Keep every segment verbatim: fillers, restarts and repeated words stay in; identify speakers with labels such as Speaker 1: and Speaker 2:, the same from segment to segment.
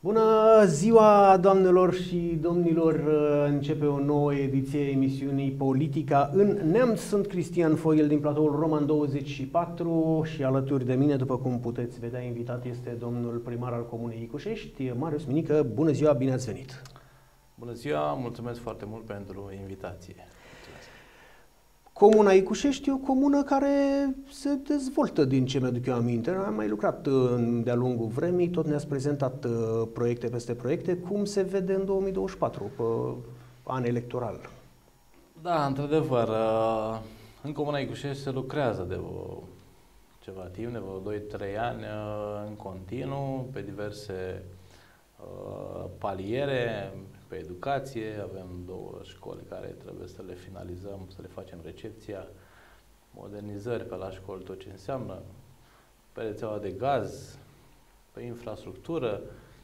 Speaker 1: Bună ziua, doamnelor și domnilor! Începe o nouă ediție a emisiunii Politica în Neamț. Sunt Cristian Foil din platoul Roman douăzeci și patru și alături de mine, după cum puteți vedea, invitat este domnul primar al Comunei Icușești, Marius Minică. Bună ziua, bine ați venit!
Speaker 2: Bună ziua, mulțumesc foarte mult pentru invitație.
Speaker 1: Comuna Icușești e o comună care se dezvoltă, din ce mi-aduc eu aminte. Am mai lucrat de-a lungul vremii, tot ne-ați prezentat proiecte peste proiecte. Cum se vede în două mii douăzeci și patru, pe an electoral?
Speaker 2: Da, într-adevăr, în Comuna Icușești se lucrează de o, ceva timp, de vreo doi trei ani, în continuu, pe diverse uh, paliere, pe educație. Avem două școli care trebuie să le finalizăm, să le facem recepția, modernizări pe la școli, tot ce înseamnă, pe rețeaua de gaz, pe infrastructură.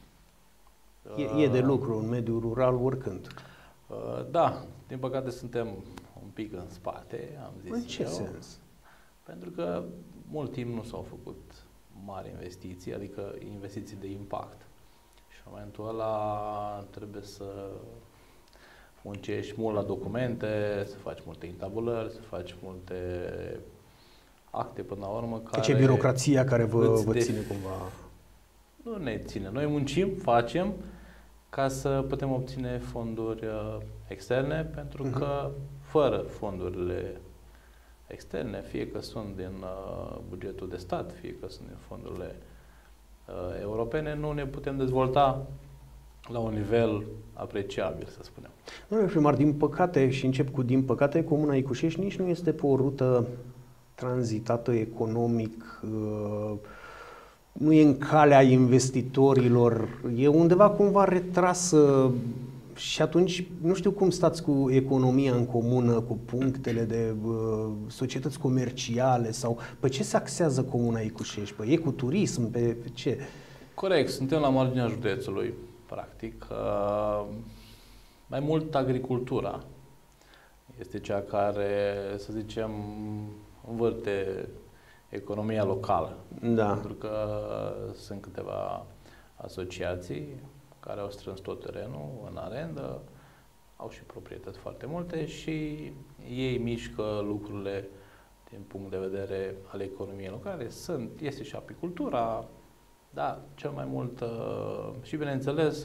Speaker 1: E, e de lucru în mediul rural oricând.
Speaker 2: Da, din păcate suntem un pic în spate, am zis.
Speaker 1: În ce
Speaker 2: eu,
Speaker 1: sens?
Speaker 2: Pentru că mult timp nu s-au făcut mari investiții, adică investiții de impact. Și în momentul ăla trebuie să muncești mult la documente, să faci multe intabulări, să faci multe acte până la urmă.
Speaker 1: Care ce birocrația care vă, vă ține cumva?
Speaker 2: Nu ne ține. Noi muncim, facem ca să putem obține fonduri uh, externe, pentru uh-huh. că fără fondurile externe, fie că sunt din uh, bugetul de stat, fie că sunt din fondurile uh, europene, nu ne putem dezvolta la un nivel apreciabil, să spunem.
Speaker 1: Domnule primar, din păcate, și încep cu din păcate, Comuna Icușești nici nu este pe o rută tranzitată economic, uh, nu e în calea investitorilor, e undeva cumva retrasă. Și atunci, nu știu cum stați cu economia în comună, cu punctele de uh, societăți comerciale sau pe ce se axează Comuna Icușești? Pe ecoturism, pe, pe ce?
Speaker 2: Corect, suntem la marginea județului, practic. Uh, mai mult agricultura este cea care, să zicem, învârte economia locală.
Speaker 1: Da.
Speaker 2: Pentru că sunt câteva asociații care au strâns tot terenul în arendă, au și proprietăți foarte multe și ei mișcă lucrurile din punct de vedere al economiei locale. Sunt, este și apicultura, da, cel mai mult și, bineînțeles,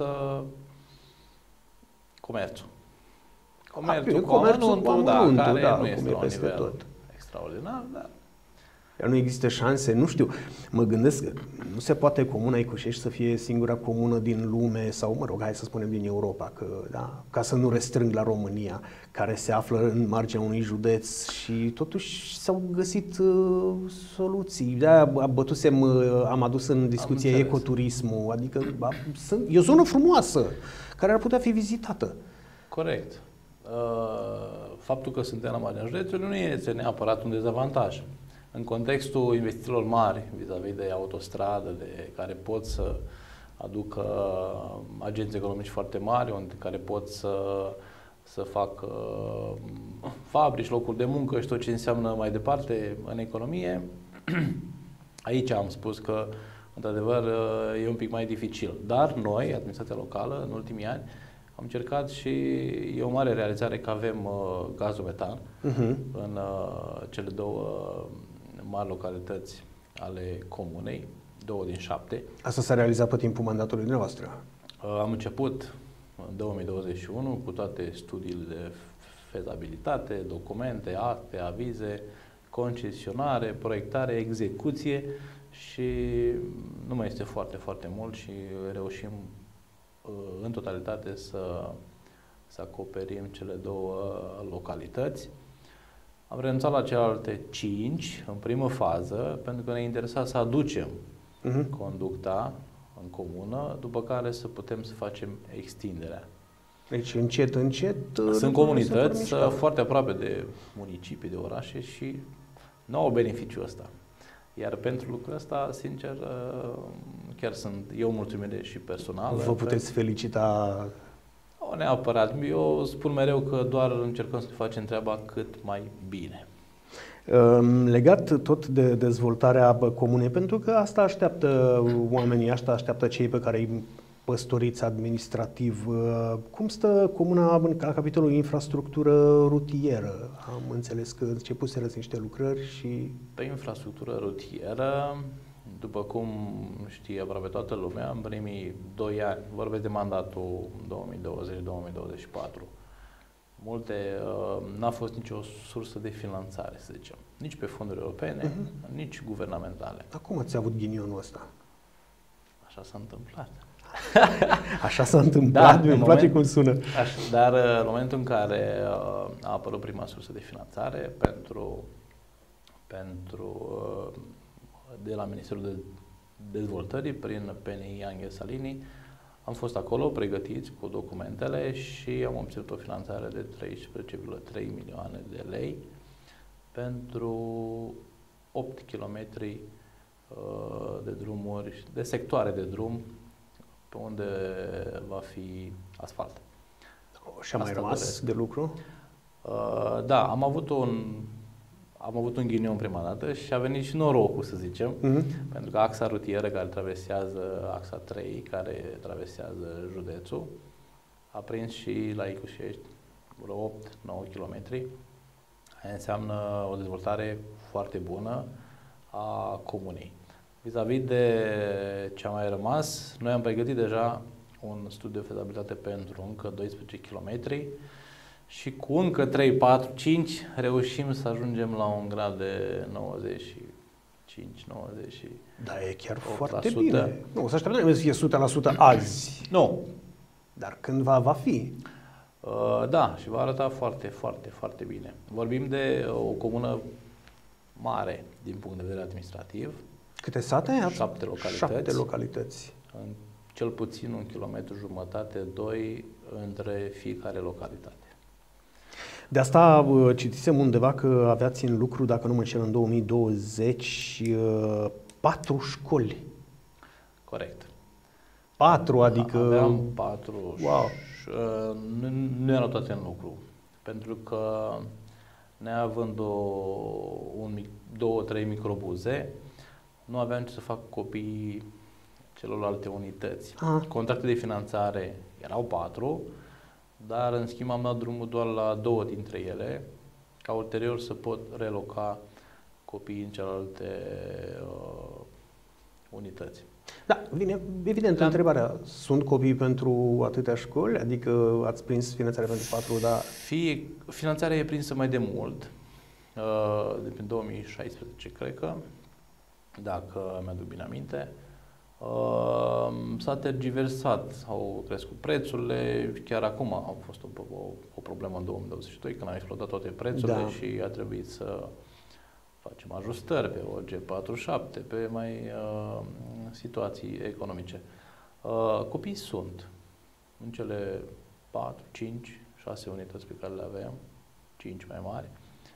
Speaker 2: comerțul. Comerțul, cu amănuntul, da, care
Speaker 1: da,
Speaker 2: nu este la un nivel
Speaker 1: tot.
Speaker 2: extraordinar, da.
Speaker 1: Iar nu există șanse, nu știu, mă gândesc, nu se poate Comuna Icușești să fie singura comună din lume sau, mă rog, hai să spunem din Europa, că, da, ca să nu restrâng la România, care se află în marginea unui județ și totuși s-au găsit uh, soluții. De-aia bătusem, uh, am adus în discuție ecoturismul, adică a, sunt, e o zonă frumoasă care ar putea fi vizitată.
Speaker 2: Corect. Faptul că suntem la marginea județului nu este neapărat un dezavantaj. În contextul investițiilor mari, vis-a-vis de autostradă, de care pot să aducă agenți economici foarte mari, care pot să, să facă fabrici, locuri de muncă și tot ce înseamnă mai departe în economie, aici am spus că, într-adevăr, e un pic mai dificil. Dar noi, administrația locală, în ultimii ani, am încercat și e o mare realizare că avem uh, gazul metan uh-huh. în uh, cele două uh, mari localități ale comunei, două din șapte.
Speaker 1: Asta s-a realizat pe timpul mandatului dumneavoastră?
Speaker 2: Uh, am început în două mii douăzeci și unu cu toate studiile de fezabilitate, documente, acte, avize, concesionare, proiectare, execuție și nu mai este foarte, foarte mult și reușim în totalitate să, să acoperim cele două localități. Am renunțat la celelalte cinci în primă fază, pentru că ne interesa să aducem uh-huh. conducta în comună, după care să putem să facem extinderea.
Speaker 1: Deci încet, încet...
Speaker 2: Sunt comunități foarte aproape de municipii, de orașe și nu au beneficiul ăsta. Iar pentru lucrul ăsta, sincer, chiar sunt eu mulțumire și personal.
Speaker 1: Vă puteți felicita?
Speaker 2: O, neapărat. Eu spun mereu că doar încercăm să facem treaba cât mai bine.
Speaker 1: Legat tot de dezvoltarea comunei, pentru că asta așteaptă oamenii, asta așteaptă cei pe care îi păstoriți administrativ. Cum stă comuna la capitolul infrastructură rutieră? Am înțeles că începuseră niște lucrări și...
Speaker 2: Pe infrastructură rutieră, după cum știe aproape toată lumea, în primii doi ani, vorbesc de mandatul două mii douăzeci - două mii douăzeci și patru, multe, uh, n-a fost nicio sursă de finanțare, să zicem, nici pe fonduri europene, uh-huh. nici guvernamentale.
Speaker 1: Dar cum ați avut ghinionul ăsta?
Speaker 2: Așa s-a întâmplat.
Speaker 1: Așa s-a întâmplat,
Speaker 2: da,
Speaker 1: îmi place moment, cum sună.
Speaker 2: Așa, dar în momentul în care uh, a apărut prima sursă de finanțare pentru, pentru uh, de la Ministerul de Dezvoltării, prin P N I Anghe Salini, am fost acolo pregătiți cu documentele și am obținut o finanțare de treisprezece virgulă trei milioane de lei pentru opt kilometri uh, de drumuri, de sectoare de drum, pe unde va fi asfalt.
Speaker 1: Și a mai rămas doresc. de lucru?
Speaker 2: Uh, da, am avut un am avut un ghinion prima dată și a venit și norocul, să zicem, uh-huh. pentru că axa rutieră care traversează, axa trei, care traversează județul, a prins și la Icușești vreo opt nouă kilometri. Aia înseamnă o dezvoltare foarte bună a comunei. Vis-a-vis de ce a mai rămas, noi am pregătit deja un studiu de fezabilitate pentru încă doisprezece kilometri și cu încă trei, patru, cinci reușim să ajungem la un grad de nouăzeci și cinci nouăzeci.
Speaker 1: Da, e chiar foarte bine. Nu, să așteptăm să fie o sută la sută azi.
Speaker 2: Nu.
Speaker 1: Dar cândva va fi.
Speaker 2: Uh, da, și va arăta foarte, foarte, foarte bine. Vorbim de o comună mare din punct de vedere administrativ.
Speaker 1: Câte sate?
Speaker 2: Șapte localități.
Speaker 1: Șapte localități.
Speaker 2: În cel puțin un kilometru jumătate, doi între fiecare localitate.
Speaker 1: De asta citisem undeva că aveați în lucru, dacă nu mă înșel, în două mii douăzeci, patru școli.
Speaker 2: Corect.
Speaker 1: Patru, adică...
Speaker 2: Aveam patru.
Speaker 1: Wow.
Speaker 2: Și, nu, nu erau toate în lucru. Pentru că neavând o, un mic, două, trei microbuze, nu aveam ce să fac copiii celorlalte unități.
Speaker 1: Aha.
Speaker 2: Contracte de finanțare erau patru, dar în schimb am dat drumul doar la două dintre ele, ca ulterior să pot reloca copiii în celelalte uh, unități.
Speaker 1: Da, vine evident da. întrebarea. Sunt copii pentru atâtea școli? Adică ați prins finanțarea pentru patru, dar...
Speaker 2: Fie, finanțarea e prinsă mai de mult, uh, de prin două mii șaisprezece, cred că, dacă mi-aduc bine aminte. Uh, s-a tergiversat, au crescut prețurile, chiar acum a fost o, o, o problemă în două mii douăzeci și doi, când au explodat toate prețurile da. și a trebuit să facem ajustări pe O G patruzeci și șapte, pe mai uh, situații economice. Uh, copiii sunt în cele patru, cinci, șase unități pe care le aveam, cinci mai mari.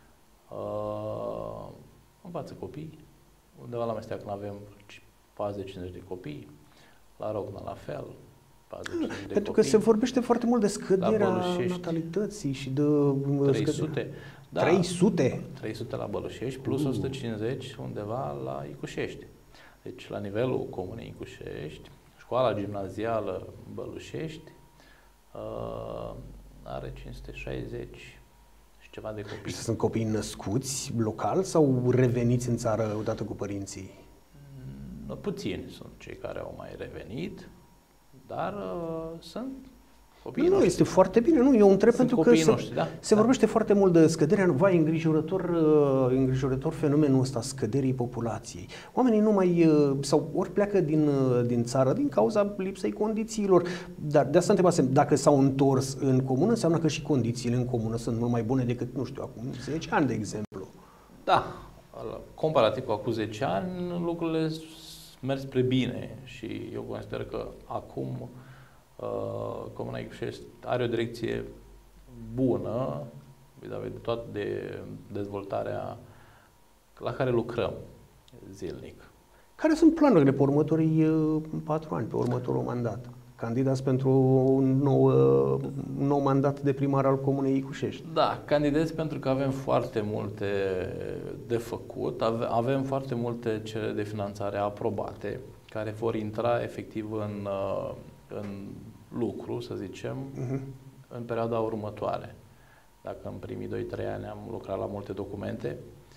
Speaker 2: Uh, învață copii, undeva la Mesteac avem patruzeci cincizeci de copii, la Rogna la fel, patruzeci de
Speaker 1: Pentru
Speaker 2: copii.
Speaker 1: că se vorbește foarte mult de scăderea natalității și de...
Speaker 2: trei sute. Da,
Speaker 1: trei sute?
Speaker 2: trei sute la Bălușești, plus uh. o sută cincizeci undeva la Icușești. Deci, la nivelul comunei Icușești, școala gimnazială Bălușești uh, are cinci sute șaizeci și ceva de copii.
Speaker 1: Și sunt copii născuți local sau reveniți în țară odată cu părinții?
Speaker 2: Puțini sunt cei care au mai revenit, dar uh, sunt copii
Speaker 1: Nu,
Speaker 2: noștri.
Speaker 1: este foarte bine. Nu, eu întreb
Speaker 2: sunt
Speaker 1: pentru că se,
Speaker 2: noștri, da?
Speaker 1: se
Speaker 2: da.
Speaker 1: vorbește foarte mult de scăderea, vai, îngrijorător, uh, îngrijorător fenomenul ăsta, scăderii populației. Oamenii nu mai, uh, sau ori pleacă din, uh, din țară din cauza lipsei condițiilor. Dar de asta întrebasem, dacă s-au întors în comună, înseamnă că și condițiile în comună sunt mult mai bune decât, nu știu, acum zece ani, de exemplu.
Speaker 2: Da. Comparativ cu acum zece ani, lucrurile merg spre bine și eu consider că acum uh, Comuna Icușești are o direcție bună vis-a-vis de toată de dezvoltarea la care lucrăm zilnic.
Speaker 1: Care sunt planurile pe următorii uh, patru ani, pe următorul mandat? Candidați pentru un nou, uh, un nou mandat de primar al Comunei Icușești.
Speaker 2: Da, candidez pentru că avem foarte multe de făcut, ave, avem foarte multe cereri de finanțare aprobate, care vor intra efectiv în, uh, în lucru, să zicem,
Speaker 1: Uh-huh.
Speaker 2: în perioada următoare. Dacă în primii doi trei ani am lucrat la multe documente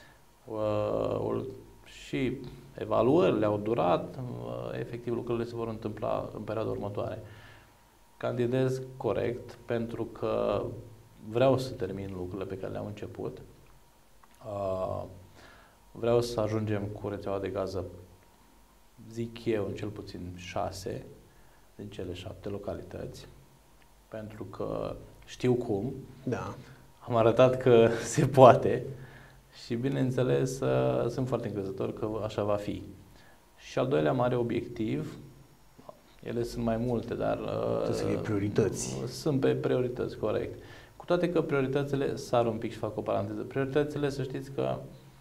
Speaker 2: uh, și evaluările au durat, uh, efectiv lucrurile se vor întâmpla în perioada următoare. Candidez corect pentru că vreau să termin lucrurile pe care le-am început. Uh, vreau să ajungem cu rețeaua de gază, zic eu, în cel puțin șase din cele șapte localități, pentru că știu cum,
Speaker 1: Da.
Speaker 2: am arătat că se poate și, bineînțeles, uh, sunt foarte încrezător că așa va fi. Și al doilea mare obiectiv, ele sunt mai multe, dar
Speaker 1: Trebuie să fie priorități.
Speaker 2: Sunt pe priorități, corect. Cu toate că prioritățile, sar un pic și fac o paranteză, prioritățile, să știți că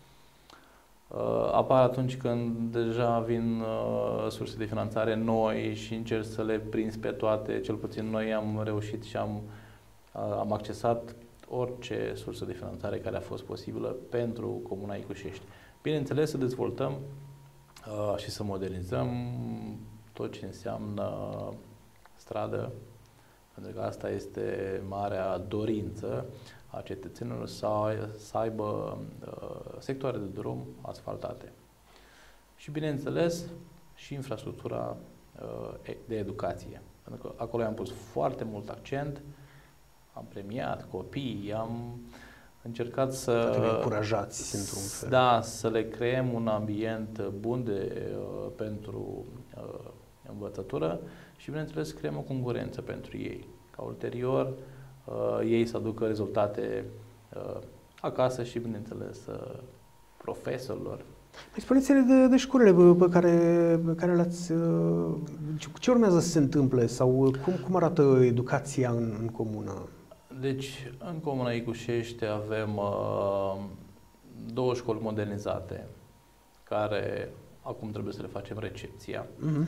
Speaker 2: uh, apar atunci când deja vin uh, surse de finanțare noi și încerci să le prinzi pe toate. Cel puțin noi am reușit și am, uh, am accesat orice sursă de finanțare care a fost posibilă pentru Comuna Icușești. Bineînțeles, să dezvoltăm uh, și să modernizăm tot ce înseamnă stradă, pentru că asta este marea dorință a cetățenilor să, să aibă uh, sectoare de drum asfaltate. Și, bineînțeles, și infrastructura uh, de educație. Pentru că acolo am pus foarte mult accent, am premiat copiii, am încercat să...
Speaker 1: Să încurajați într-un fel.
Speaker 2: Da, să le creăm un ambient bun de, uh, pentru uh, învățătură și, bineînțeles, să creăm o concurență pentru ei. Ca ulterior, uh, ei să aducă rezultate uh, acasă și, bineînțeles, uh, profesorilor.
Speaker 1: Păi spuneți-ne de, de școlile pe care, pe care le-ați... Uh, ce urmează să se întâmple sau cum, cum arată educația în, în comună?
Speaker 2: Deci, în Comuna Icușești avem uh, două școli modernizate care acum trebuie să le facem recepția.
Speaker 1: Uh-huh.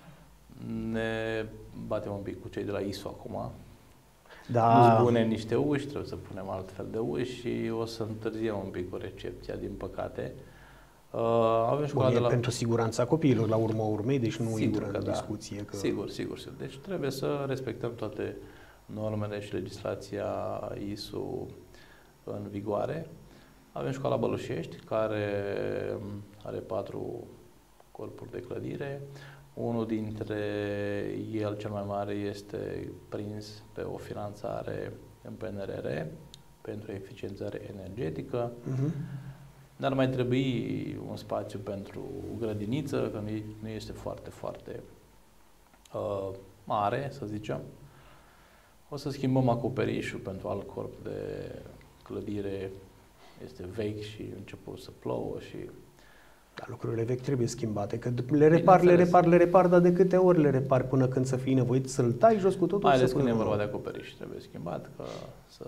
Speaker 2: Ne batem un pic cu cei de la I S O acum.
Speaker 1: Da.
Speaker 2: Nu punem niște uși, trebuie să punem altfel de uși și o să întârziem un pic cu recepția, din păcate. Uh, avem școala
Speaker 1: Bun,
Speaker 2: de la...
Speaker 1: pentru siguranța copiilor, la urma urmei, deci nu
Speaker 2: Sigur
Speaker 1: intră
Speaker 2: că
Speaker 1: în
Speaker 2: da.
Speaker 1: discuție. Că...
Speaker 2: Sigur, sigur, sigur. Deci trebuie să respectăm toate normele și legislația I S O în vigoare. Avem școala Bălușești, care are patru corpuri de clădire. Unul dintre el, cel mai mare, este prins pe o finanțare în P N R R pentru eficiențare energetică.
Speaker 1: Uh-huh.
Speaker 2: Dar mai trebui un spațiu pentru grădiniță, că nu este foarte, foarte uh, mare, să zicem. O să schimbăm acoperișul pentru alt corp de clădire. Este vechi și a început să plouă și...
Speaker 1: Dar lucrurile vechi trebuie schimbate, că le repar, le repar, le repar, dar de câte ori le repar până când să fii nevoit să-l tai jos cu totul?
Speaker 2: Mai ales
Speaker 1: să
Speaker 2: când e
Speaker 1: până
Speaker 2: vorba de acoperiș, trebuie schimbat, că să...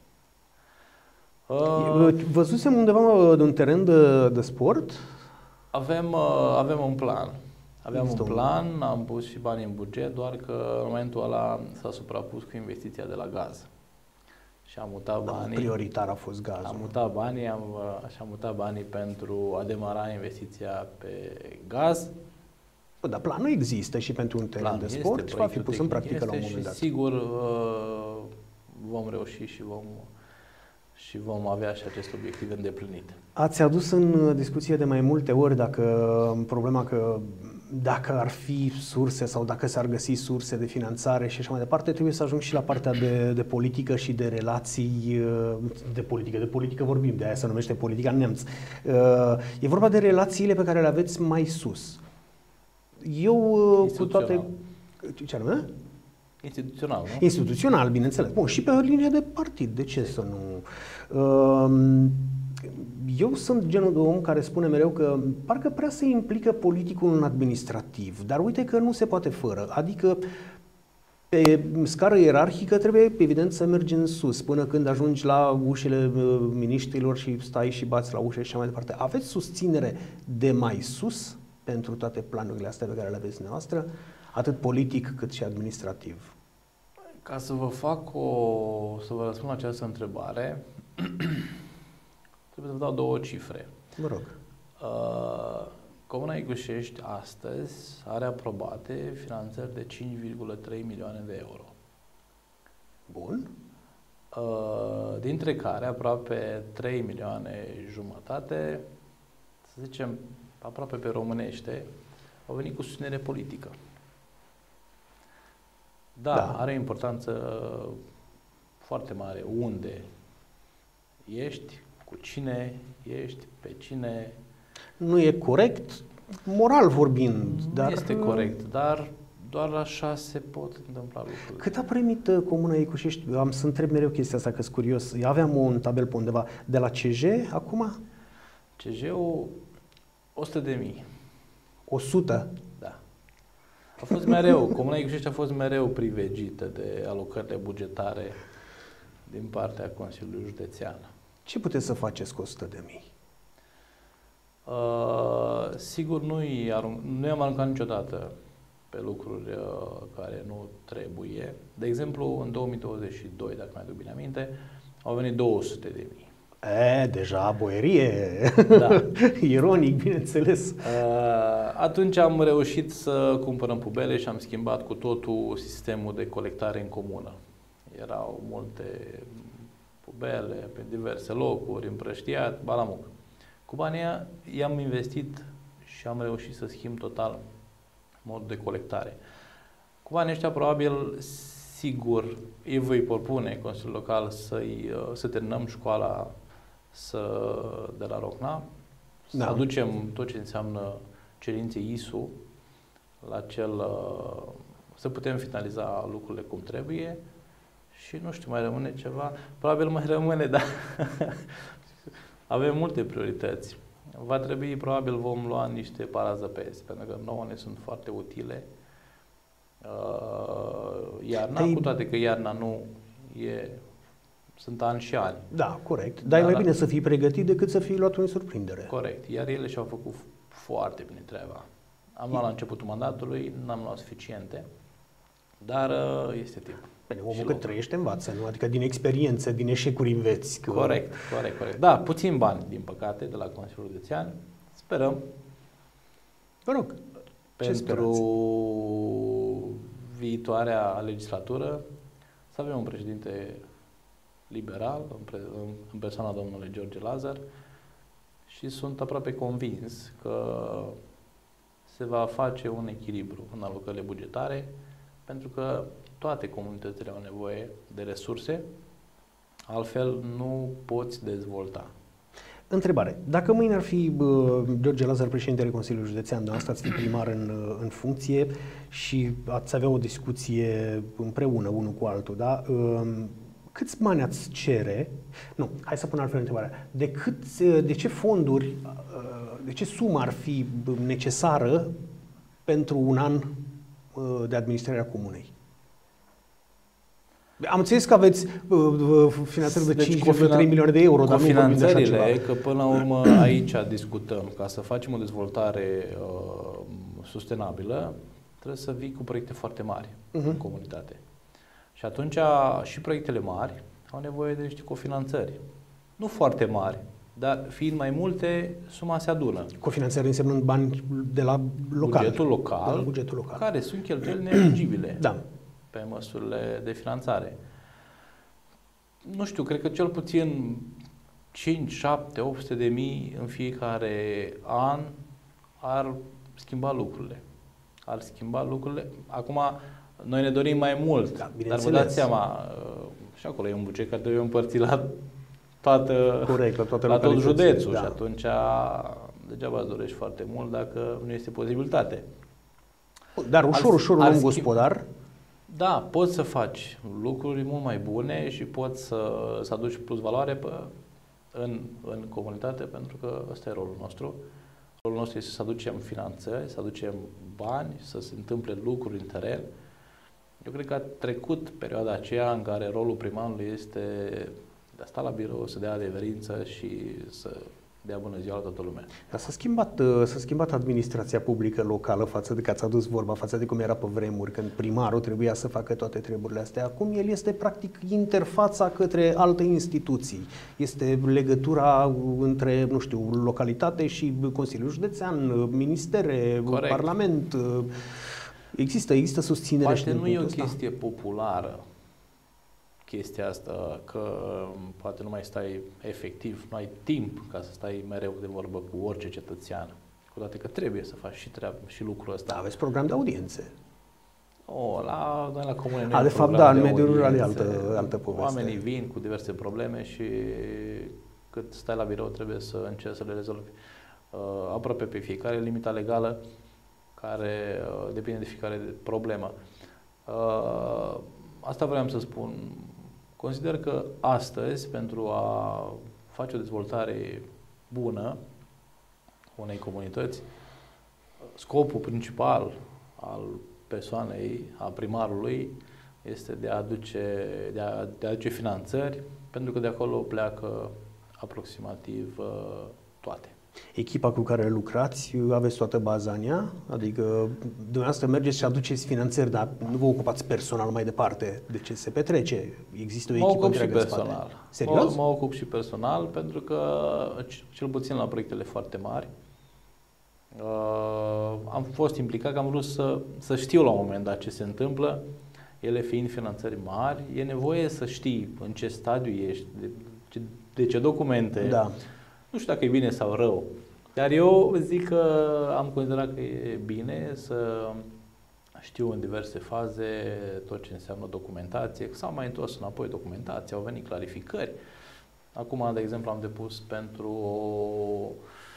Speaker 1: Uh... Văzusem undeva un teren de, de sport?
Speaker 2: Avem, uh, avem un plan. Aveam
Speaker 1: Există
Speaker 2: un plan, un... am pus și bani în buget, doar că în momentul ăla s-a suprapus cu investiția de la gaz. Și am mutat banii.
Speaker 1: Prioritar a fost gazul.
Speaker 2: Am mutat banii, am, și am mutat banii pentru a demara investiția pe gaz.
Speaker 1: Bă, dar planul există și pentru un teren de sport și va fi pus în practică la un moment dat.
Speaker 2: Sigur uh, vom reuși și vom, și vom avea și acest obiectiv îndeplinit.
Speaker 1: Ați adus în discuție de mai multe ori dacă problema că dacă ar fi surse sau dacă s-ar găsi surse de finanțare și așa mai departe, trebuie să ajung și la partea de, de politică și de relații, de politică, de politică vorbim, de aia se numește politica în neamț. E vorba de relațiile pe care le aveți mai sus. Eu cu toate... Ce anume?
Speaker 2: Instituțional, nu?
Speaker 1: Instituțional, bineînțeles. Bun, și pe linie de partid, de ce să nu... Eu sunt genul de om care spune mereu că parcă prea se implică politicul în administrativ, dar uite că nu se poate fără. Adică pe scară ierarhică trebuie evident să mergi în sus până când ajungi la ușile miniștrilor și stai și bați la ușe și așa mai departe. Aveți susținere de mai sus pentru toate planurile astea pe care le aveți dumneavoastră, atât politic cât și administrativ?
Speaker 2: Ca să vă fac o... să vă răspund la această întrebare, trebuie să vă dau două cifre.
Speaker 1: Vă rog.
Speaker 2: Uh, Comuna Icușești astăzi are aprobate finanțări de cinci virgulă trei milioane de euro.
Speaker 1: Bun.
Speaker 2: Uh, dintre care aproape trei milioane jumătate, să zicem aproape pe românește, au venit cu susținere politică. Da, da, are o importanță foarte mare unde ești, cu cine ești, pe cine...
Speaker 1: Nu e corect, moral vorbind,
Speaker 2: nu
Speaker 1: dar...
Speaker 2: este corect, dar doar așa se pot întâmpla lucruri.
Speaker 1: Cât a primit uh, Comuna Icușești? Am să întreb mereu chestia asta, că-s curios. Aveam un tabel pe undeva. De la C J acum?
Speaker 2: C J-ul o sută de mii.
Speaker 1: o sută?
Speaker 2: Da. A fost mereu, Comuna Icușești a fost mereu privegită de alocările bugetare din partea Consiliului Județean.
Speaker 1: Ce puteți să faceți cu o sută de mii?
Speaker 2: Uh, sigur, nu i-am nu i-am aruncat niciodată pe lucruri uh, care nu trebuie. De exemplu, în două mii douăzeci și doi, dacă mi-aduc bine aminte, au venit două sute de mii.
Speaker 1: E, deja boierie.
Speaker 2: Da.
Speaker 1: Ironic, bineînțeles.
Speaker 2: Uh, atunci am reușit să cumpărăm pubele și am schimbat cu totul sistemul de colectare în comună. Erau multe pubele pe diverse locuri, împrăștiat, balamuc. Cu banii i-am investit și am reușit să schimb total modul de colectare. Cu banii ăștia, probabil, sigur, îi voi propune Consiliul Local să-i, să terminăm școala să, de la Rocna, să
Speaker 1: da.
Speaker 2: aducem tot ce înseamnă cerințe I S U la cel, să putem finaliza lucrurile cum trebuie și nu știu, mai rămâne ceva, probabil mai rămâne, dar avem multe priorități. Va trebui, probabil vom lua niște parazăpezi, pentru că nouă ne sunt foarte utile. Uh, iarna, Te-ai... cu toate că iarna nu e, sunt ani și ani.
Speaker 1: Da, corect. Dar e mai bine să fii pregătit decât să fii luat în surprindere.
Speaker 2: Corect. Iar ele și-au făcut foarte bine treaba. Am luat la începutul mandatului, n-am luat suficiente, dar uh, este timp.
Speaker 1: Bine, omul cât trăiește învață, nu? Adică din experiență, din eșecuri înveți. Că...
Speaker 2: Corect, corect, corect. Da, puțin bani, din păcate, de la Consiliul Județean. Sperăm.
Speaker 1: Vă rog,
Speaker 2: pentru viitoarea legislatură să avem un președinte liberal, în, pre, în, în persoana domnului George Lazar, și sunt aproape convins că se va face un echilibru în alocările bugetare, pentru că toate comunitățile au nevoie de resurse, altfel nu poți dezvolta.
Speaker 1: Întrebare. Dacă mâine ar fi uh, George Lazar președintele Consiliului Județean, dumneavoastră ați fi primar în, în funcție și ați avea o discuție împreună, unul cu altul, da? Uh, câți bani ați cere? Nu, hai să pun altfel întrebarea. De, cât, de ce fonduri, uh, de ce sumă ar fi necesară pentru un an uh, de administrare a comunei? Am înțeles că aveți uh, finanțări de deci, cinci virgulă trei milioane de euro, dar nu vorbim de așa ceva.
Speaker 2: Că până la urmă aici discutăm, ca să facem o dezvoltare uh, sustenabilă, trebuie să vii cu proiecte foarte mari uh-huh. în comunitate. Și atunci și proiectele mari au nevoie de niște cofinanțări. Nu foarte mari, dar fiind mai multe, suma se adună.
Speaker 1: Cofinanțări însemnând bani de la local.
Speaker 2: Bugetul local,
Speaker 1: de la bugetul local.
Speaker 2: Care sunt cheltuieli neeligibile.
Speaker 1: Da.
Speaker 2: Pe măsurile de finanțare. Nu știu, cred că cel puțin cinci, șapte, opt sute de mii în fiecare an ar schimba lucrurile. Ar schimba lucrurile. Acum, noi ne dorim mai mult, da, dar vă dați seama, și acolo e un buget care trebuie împărțit la, toată,
Speaker 1: Corect, la, toate
Speaker 2: la tot județul
Speaker 1: da.
Speaker 2: Și atunci degeaba îți dorești foarte mult dacă nu este posibilitate.
Speaker 1: Dar ușor, ar, ușor, un om gospodar.
Speaker 2: Da, poți să faci lucruri mult mai bune și poți să, să aduci plus valoare pe, în, în comunitate, pentru că ăsta e rolul nostru. Rolul nostru este să aducem finanțări, să aducem bani, să se întâmple lucruri în teren. Eu cred că a trecut perioada aceea în care rolul primarului este de a sta la birou, să dea adeverință și să dea bună ziua la toată lumea.
Speaker 1: Dar s-a schimbat, s-a schimbat administrația publică locală față de că ați adus vorba, față de cum era pe vremuri, când primarul trebuia să facă toate treburile astea. Acum el este practic interfața către alte instituții. Este legătura între, nu știu, localitate și Consiliul Județean, ministere,
Speaker 2: Corect.
Speaker 1: Parlament. Există, există susținere.
Speaker 2: Poate
Speaker 1: și din
Speaker 2: nu e o
Speaker 1: punctul ăsta.
Speaker 2: chestie populară, chestia asta, că poate nu mai stai efectiv, nu ai timp ca să stai mereu de vorbă cu orice cetățean, cu toate că trebuie să faci și treabă și lucrul ăsta.
Speaker 1: Da, aveți program de audiențe.
Speaker 2: O, la, noi la comune nu
Speaker 1: A,
Speaker 2: e
Speaker 1: de fapt,
Speaker 2: program
Speaker 1: da, în
Speaker 2: de
Speaker 1: mediul rural e
Speaker 2: audiențe.
Speaker 1: altă, altă poveste.
Speaker 2: Oamenii vin cu diverse probleme și cât stai la birou trebuie să încerci să le rezolvi. Uh, aproape pe fiecare limita legală care uh, depinde de fiecare problemă. Uh, asta vreau să spun. Consider că astăzi, pentru a face o dezvoltare bună unei comunități, scopul principal al persoanei, a primarului, este de a aduce, de a, de a aduce finanțări, pentru că de acolo pleacă aproximativ uh, toate.
Speaker 1: Echipa cu care lucrați, aveți toată baza în ea? Adică dumneavoastră mergeți și aduceți finanțări, dar nu vă ocupați personal mai departe de ce se petrece? Există o
Speaker 2: Mă
Speaker 1: echipă
Speaker 2: ocup și
Speaker 1: întreagă în
Speaker 2: personal.
Speaker 1: spate? Serios?
Speaker 2: Mă, mă ocup și personal, pentru că, cel puțin la proiectele foarte mari, uh, am fost implicat, că am vrut să, să știu la un moment dat ce se întâmplă. Ele fiind finanțări mari, e nevoie să știi în ce stadiu ești, de ce, de ce documente.
Speaker 1: Da.
Speaker 2: Nu știu dacă e bine sau rău, dar eu zic că am considerat că e bine să știu în diverse faze tot ce înseamnă documentație, că s-au mai întors înapoi documentație, au venit clarificări. Acum, de exemplu, am depus pentru o,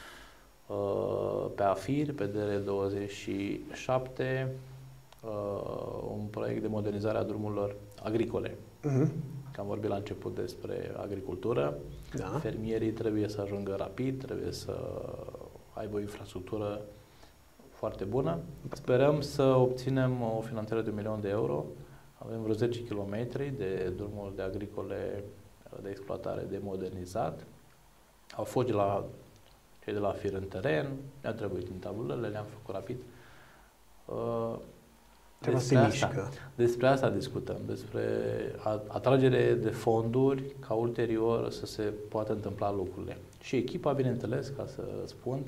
Speaker 2: pe AFIR, pe D R douăzeci și șapte, un proiect de modernizare a drumurilor agricole. Uh-huh. Că am vorbit la început despre agricultură.
Speaker 1: Da.
Speaker 2: Fermierii trebuie să ajungă rapid, trebuie să aibă o infrastructură foarte bună. Sperăm să obținem o finanțare de un milion de euro. Avem vreo zece kilometri de drumuri de agricole de exploatare de modernizat. Au fost de la cei de la FIR în teren, ne-au trebuit din tabulele, le-am făcut rapid. Uh, Despre asta, despre asta discutăm, despre atragere de fonduri ca ulterior să se poată întâmpla lucrurile. Și echipa, bineînțeles, ca să spun,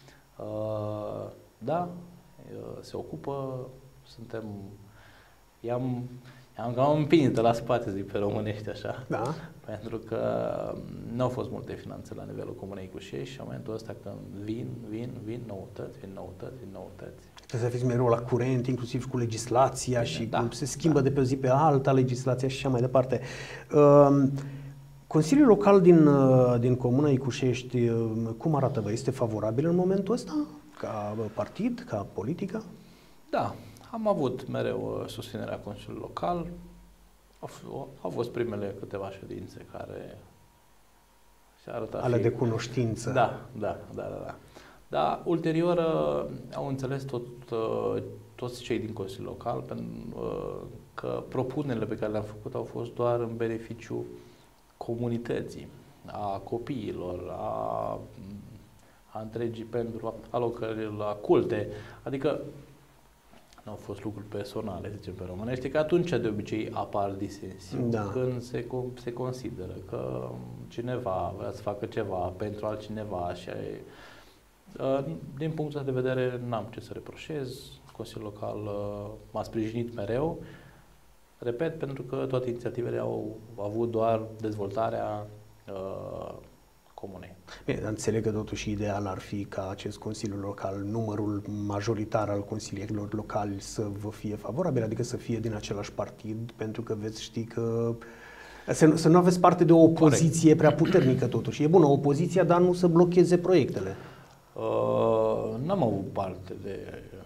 Speaker 2: da, se ocupă, suntem, i-am, i-am cam împins de la spate, zic pe românești așa,
Speaker 1: da.
Speaker 2: Pentru că nu au fost multe finanțe la nivelul Comunei Cușești și în momentul ăsta când vin, vin, vin noutăți, vin noutăți, vin noutăți.
Speaker 1: Trebuie să fiți mereu la curent, inclusiv cu legislația. Bine, și
Speaker 2: da,
Speaker 1: cum se schimbă
Speaker 2: da.
Speaker 1: de pe o zi pe alta legislația și așa mai departe. Uh, Consiliul local din, uh, din Comuna Icușești, uh, cum arată? Vă este favorabil în momentul ăsta? Ca partid, ca politică?
Speaker 2: Da, am avut mereu susținerea Consiliului Local. Au, au fost primele câteva ședințe care se arăta
Speaker 1: Ale
Speaker 2: fi...
Speaker 1: de cunoștință.
Speaker 2: Da, da, da, da. da. Dar ulterior au înțeles tot, toți cei din Consiliul Local că propunerile pe care le-am făcut au fost doar în beneficiu comunității, a copiilor, a, a întregii pentru alocări la culte. Adică nu au fost lucruri personale, zicem pe românește, că atunci de obicei apar disensiuni,
Speaker 1: da.
Speaker 2: Când se, se consideră că cineva vrea să facă ceva pentru altcineva și din punctul de vedere n-am ce să reproșez. Consiliul Local m-a sprijinit mereu, repet, pentru că toate inițiativele au avut doar dezvoltarea uh, comunei.
Speaker 1: Bine, înțeleg că totuși ideal ar fi ca acest Consiliu Local, numărul majoritar al consilierilor locali să vă fie favorabil, adică să fie din același partid, pentru că veți ști că să, să nu aveți parte de o opoziție Corect. prea puternică totuși. E bună opoziția, dar nu să blocheze proiectele.
Speaker 2: Uh, n-am avut parte de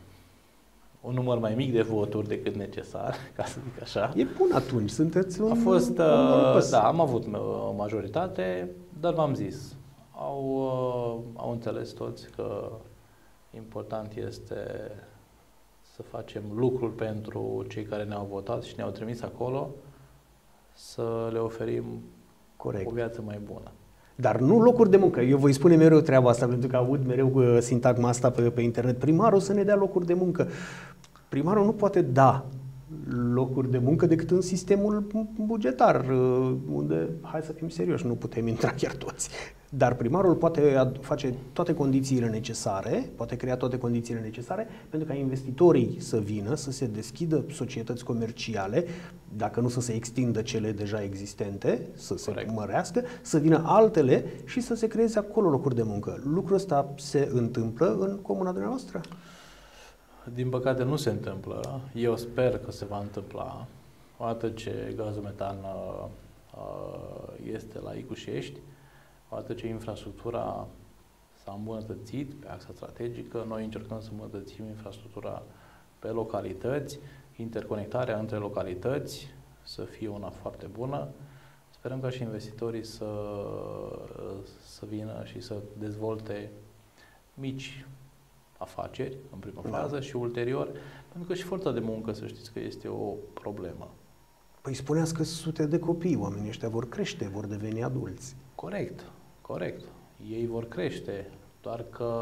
Speaker 2: un număr mai mic de voturi decât necesar, ca să zic așa.
Speaker 1: E bun atunci, sunteți un...
Speaker 2: A fost, uh, da, am avut o majoritate, dar v-am zis, au, uh, au înțeles toți că important este să facem lucruri pentru cei care ne-au votat și ne-au trimis acolo, să le oferim Corect. o viață mai bună.
Speaker 1: Dar nu locuri de muncă. Eu voi spune mereu treaba asta, pentru că aud mereu sintagma asta pe, pe internet. Primarul să ne dea locuri de muncă. Primarul nu poate da locuri de muncă decât în sistemul bugetar, unde, hai să fim serioși, nu putem intra chiar toți. Dar primarul poate face toate condițiile necesare, poate crea toate condițiile necesare pentru ca investitorii să vină, să se deschidă societăți comerciale, dacă nu să se extindă cele deja existente, să se Corect. mărească, să vină altele și să se creeze acolo locuri de muncă. Lucrul ăsta se întâmplă în comuna dumneavoastră?
Speaker 2: Din păcate nu se întâmplă. Eu sper că se va întâmpla. Odată ce gazul metan uh, este la Icușești, odată ce infrastructura s-a îmbunătățit pe axa strategică, noi încercăm să îmbunătățim infrastructura pe localități, interconectarea între localități să fie una foarte bună. Sperăm ca și investitorii să, să vină și să dezvolte mici afaceri în prima da. fază și ulterior, pentru că și forța de muncă, să știți că este o problemă.
Speaker 1: Păi spuneați că sute de copii, oamenii ăștia vor crește, vor deveni adulți.
Speaker 2: Corect, corect. Ei vor crește, doar că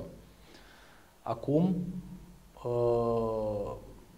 Speaker 2: acum uh,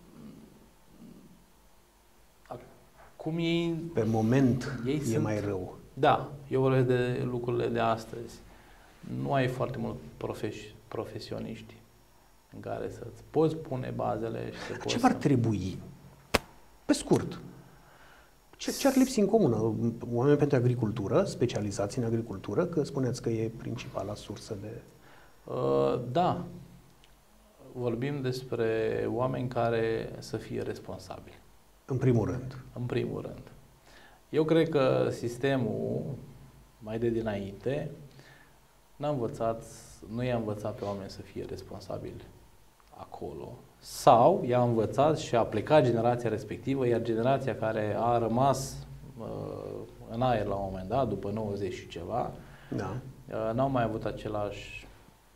Speaker 2: acum ei...
Speaker 1: Pe moment
Speaker 2: ei
Speaker 1: e
Speaker 2: sunt,
Speaker 1: mai rău.
Speaker 2: Da, eu vorbesc de lucrurile de astăzi. Nu ai foarte mult profes- profesioniști în care să-ți poți pune bazele și să
Speaker 1: Ce
Speaker 2: poți
Speaker 1: ar
Speaker 2: să...
Speaker 1: trebui? Pe scurt. Ce, ce ar lipsi în comună? Oameni pentru agricultură, specializați în agricultură, că spuneți că e principala sursă de...
Speaker 2: Uh, da. Vorbim despre oameni care să fie responsabili.
Speaker 1: În primul rând.
Speaker 2: În primul rând. Eu cred că sistemul, mai de dinainte, n-a învățat, nu i-a învățat pe oameni să fie responsabili acolo. Sau i-a învățat și a plecat generația respectivă, iar generația care a rămas uh, în aer la un moment dat, după nouăzeci și ceva,
Speaker 1: da.
Speaker 2: uh, n-au mai avut același,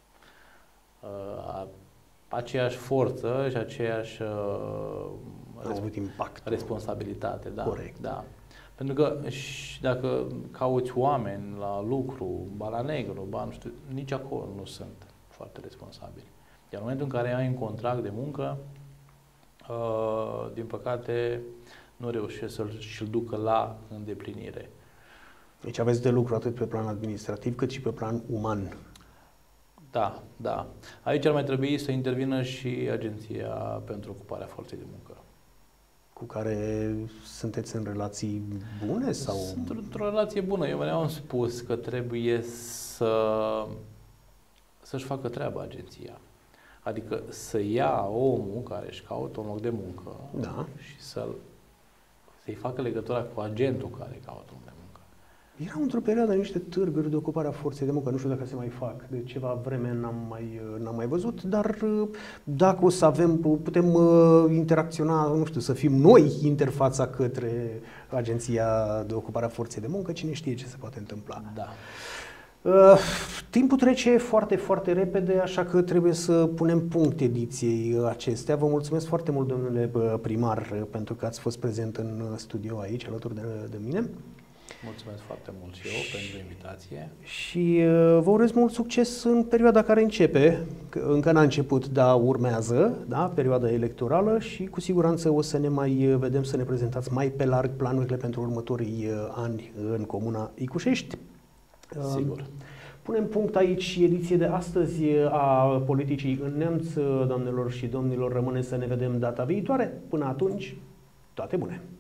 Speaker 2: uh, aceeași forță și aceeași uh,
Speaker 1: avut impact.
Speaker 2: responsabilitate. Da,
Speaker 1: Corect.
Speaker 2: Da. Pentru că și dacă cauți oameni la lucru, ba la negru, ba nu știu, nici acolo nu sunt foarte responsabili. Iar în momentul în care ai un contract de muncă, uh, din păcate, nu reușește să-l și-l ducă la îndeplinire.
Speaker 1: Deci aveți de lucru atât pe plan administrativ cât și pe plan uman.
Speaker 2: Da, da. Aici ar mai trebui să intervină și Agenția pentru Ocuparea Forței de Muncă.
Speaker 1: Cu care sunteți în relații bune? Sau?
Speaker 2: Sunt într-o relație bună. Eu mereu am spus că trebuie să, să-și facă treaba agenția. Adică să ia omul care își caută un loc de muncă
Speaker 1: da.
Speaker 2: și să-l, să-i facă legătura cu agentul care caută un loc de muncă.
Speaker 1: Erau într-o perioadă niște târguri de ocupare a forței de muncă. Nu știu dacă se mai fac. De ceva vreme n-am mai, n-am mai văzut, dar dacă o să avem, putem uh, interacționa, nu știu, să fim noi interfața către Agenția de Ocupare a Forței de Muncă, cine știe ce se poate întâmpla.
Speaker 2: Da.
Speaker 1: Uh, timpul trece foarte, foarte repede, așa că trebuie să punem punct ediției acestea. Vă mulțumesc foarte mult, domnule primar, pentru că ați fost prezent în studio aici, alături de, de mine.
Speaker 2: Mulțumesc foarte mult și eu pentru invitație.
Speaker 1: Și uh, vă urez mult succes în perioada care începe, că încă n-a început, dar urmează, da, perioada electorală și cu siguranță o să ne mai vedem, să ne prezentați mai pe larg planurile pentru următorii uh, ani în comuna Icușești.
Speaker 2: Sigur.
Speaker 1: Punem punct aici ediție de astăzi a Politicii în Neamț. Doamnelor și domnilor, rămâne să ne vedem data viitoare. Până atunci, toate bune!